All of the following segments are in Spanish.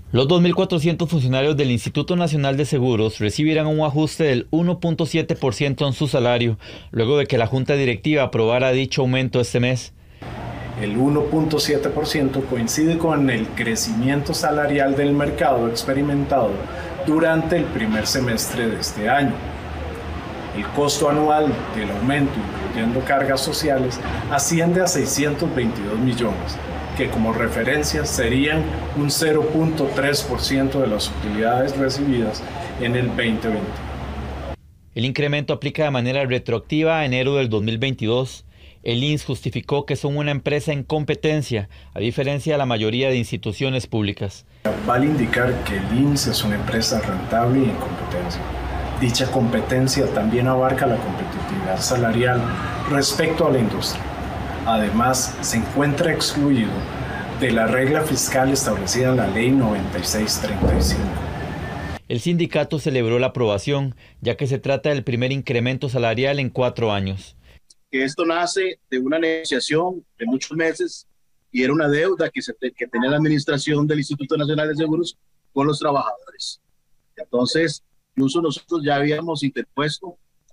Los 2.400 funcionarios del Instituto Nacional de Seguros recibirán un ajuste del 1.7% en su salario, luego de que la Junta Directiva aprobara dicho aumento este mes. El 1.7% coincide con el crecimiento salarial del mercado experimentado durante el primer semestre de este año. El costo anual del aumento, incluyendo cargas sociales, asciende a 622 millones, que como referencia serían un 0.3% de las utilidades recibidas en el 2020. El incremento aplica de manera retroactiva a enero del 2022. El INS justificó que son una empresa en competencia, a diferencia de la mayoría de instituciones públicas. Vale indicar que el INS es una empresa rentable y en competencia. Dicha competencia también abarca la competitividad salarial respecto a la industria. Además, se encuentra excluido de la regla fiscal establecida en la Ley 9635. El sindicato celebró la aprobación, ya que se trata del primer incremento salarial en 4 años. Que esto nace de una negociación de muchos meses y era una deuda que tenía la administración del Instituto Nacional de Seguros con los trabajadores. Entonces, incluso nosotros ya habíamos interpuesto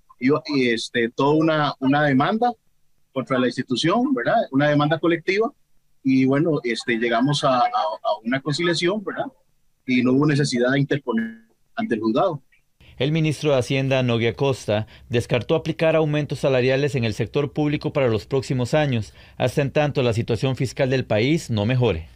toda una demanda contra la institución, ¿verdad? Una demanda colectiva y bueno, llegamos a una conciliación, ¿verdad? Y no hubo necesidad de interponer ante el juzgado. El ministro de Hacienda, Nogui Acosta, descartó aplicar aumentos salariales en el sector público para los próximos años, hasta en tanto la situación fiscal del país no mejore.